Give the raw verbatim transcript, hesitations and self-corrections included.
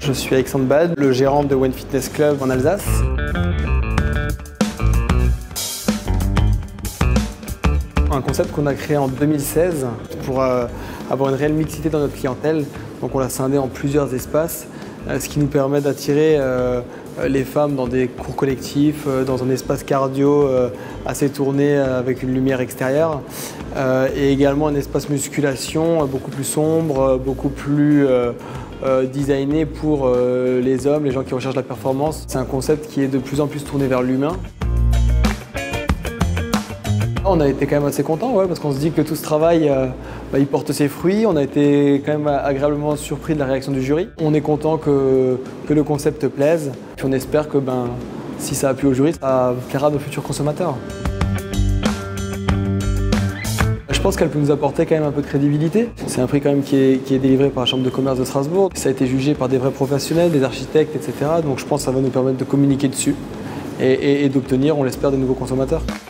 Je suis Alexandre Bad, le gérant de One Fitness Club en Alsace. Un concept qu'on a créé en deux mille seize pour euh, avoir une réelle mixité dans notre clientèle. Donc on l'a scindé en plusieurs espaces, euh, ce qui nous permet d'attirer euh, les femmes dans des cours collectifs, euh, dans un espace cardio euh, assez tourné euh, avec une lumière extérieure, euh, et également un espace musculation euh, beaucoup plus sombre, euh, beaucoup plus euh, euh, designé pour euh, les hommes, les gens qui recherchent la performance. C'est un concept qui est de plus en plus tourné vers l'humain. On a été quand même assez contents, ouais, parce qu'on se dit que tout ce travail, euh, bah, il porte ses fruits. On a été quand même agréablement surpris de la réaction du jury. On est content que, que le concept plaise. Puis on espère que ben, si ça a plu au jury, ça plaira à nos futurs consommateurs. Je pense qu'elle peut nous apporter quand même un peu de crédibilité. C'est un prix quand même qui est, qui est délivré par la Chambre de commerce de Strasbourg. Ça a été jugé par des vrais professionnels, des architectes, et cetera. Donc je pense que ça va nous permettre de communiquer dessus et, et, et d'obtenir, on l'espère, de nouveaux consommateurs.